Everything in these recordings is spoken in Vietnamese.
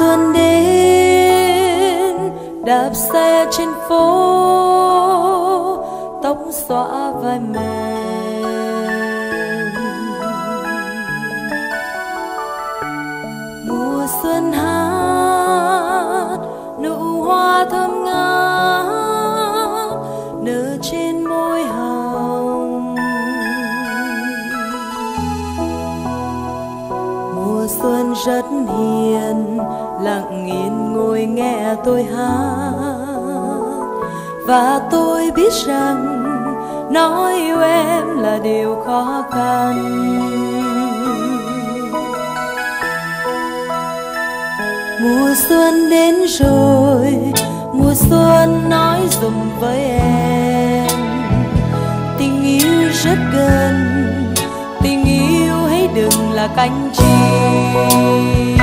xuân đến đạp xe trên phố, tóc xõa vai mềm. Mùa xuân hát nụ hoa thơm ngát nở trên môi hồng. Mùa xuân rất hiền, lặng yên ngồi nghe tôi hát, và tôi biết rằng nói yêu em là điều khó khăn. Mùa xuân đến rồi, mùa xuân nói dùm với em, tình yêu rất gần, tình yêu hãy đừng là cánh chim.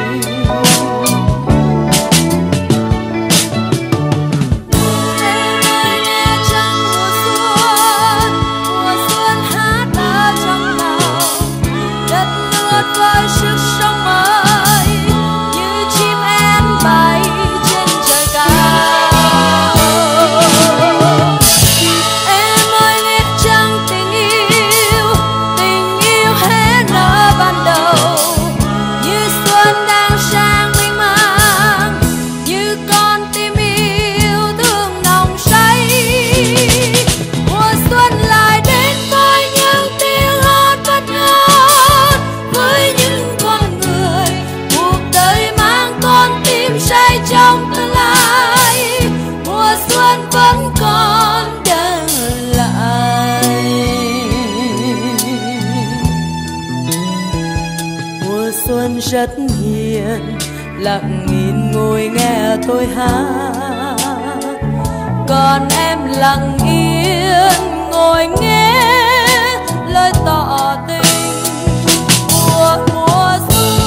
Xuân rất hiền, lặng nhìn ngồi nghe tôi hát, còn em lặng yên ngồi nghe lời tỏ tình của mùa xuân.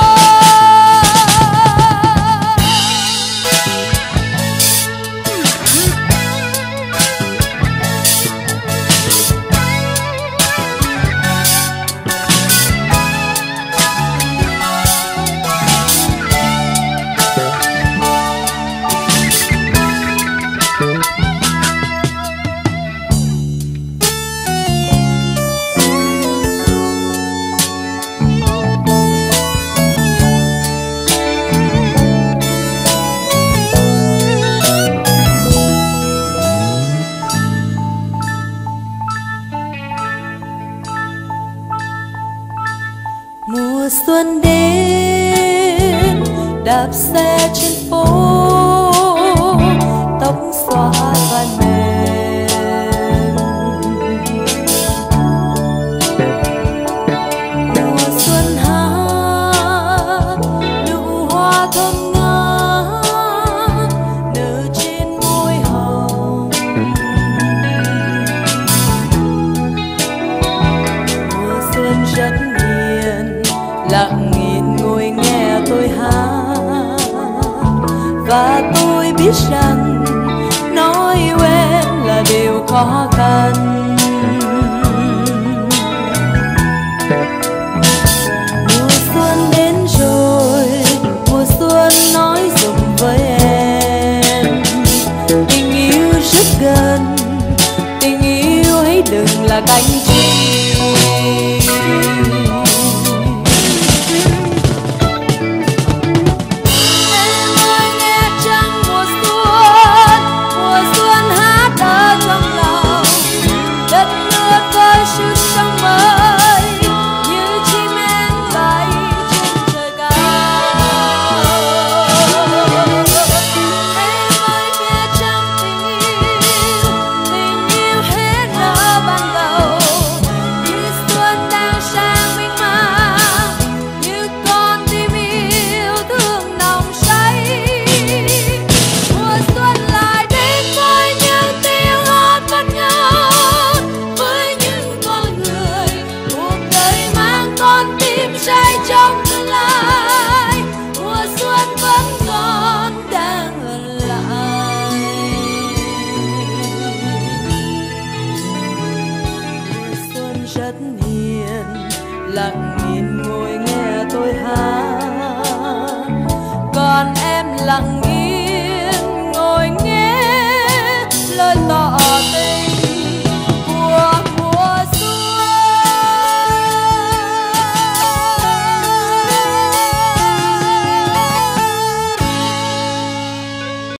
Mùa xuân đến đạp xe trên phố, tóc xõa vai mềm. Mùa xuân hát nụ hoa thơm ngát nở trên môi hồng. Mùa xuân rất lặng nhìn ngồi nghe tôi hát, và tôi biết rằng nói yêu em là điều khó khăn. Mùa xuân đến rồi, mùa xuân nói dùm với em, tình yêu rất gần, tình yêu hãy đừng là cánh chim. Rất hiền, lặng nhìn ngồi nghe tôi hát, lặng